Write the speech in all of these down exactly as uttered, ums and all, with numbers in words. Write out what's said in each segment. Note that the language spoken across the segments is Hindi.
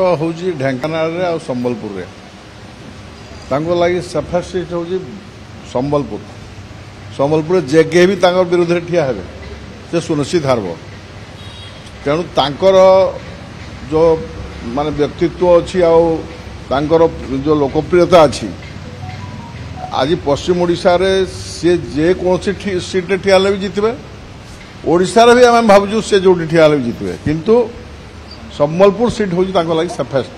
हूँ ढेंकानाल आ संबलपुर रे तांको लगी सफेस्ट सीट हूँ संबलपुर संबलपुर जे के भी विरोध में ठिया हे से सुनिश्चित हारब तेणु तांकर जो माने व्यक्तित्व अच्छी आर जो लोकप्रियता अच्छी आज पश्चिम ओडिशा रे से जे कौन सीट रे ठिया भी जीतबे ओडिशा रे भी आम भावुँ से जो ठिया भी जीतबे किंतु संबलपुर सीट हूँ लगी सफेस्ट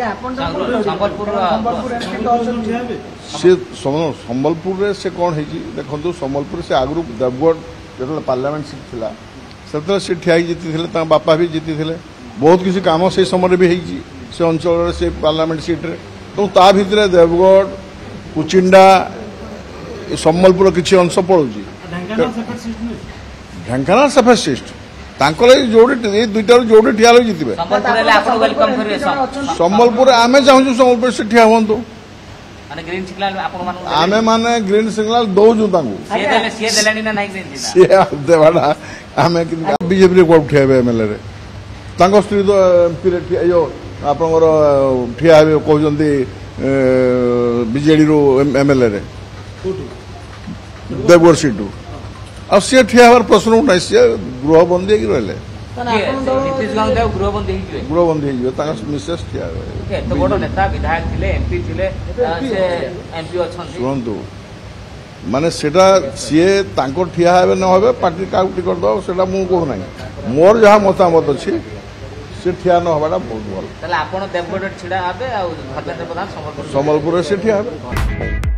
संबलपुर से कौन है देखो संबलपुर से आगु देवगढ़ जो पार्लियामेंट सीट थिला से सी ठिया जीति बापा भी जीति बहुत किसी काम से समय भी होती से अंचल से पार्लियामेंट सीट रे तो ता भितर देवगढ़ कुचिंडा संबलपुर किसी अंश पड़ू ढेंकानाल सफेस्ट सीट जोड़ी दुईटा जोड़ी ठिया जीतबे संबलपुर आमे चाहूँ संबलपुर से ठिया हूँ आमे माने ग्रीन सिग्नाल दौचु देवाटा आम बीजेपी कौन ठिया एमएलए स्त्री तो एमपी जो आप ठिया कहते बीजेडी रू एमएलए देवगढ़ सीटू आ सी ठिया हमार प्रश्न उठा सी गृहबंदी रही गृहबंदी मिसेस ठिया शुणु माने सेटा सी ठिया हे न हे पार्टी क्या टिकट दब से कहूना मोर जहाँ मतामत अच्छी से ठिया न हवाटा बहुत भल संबलपुर से ठिया हे।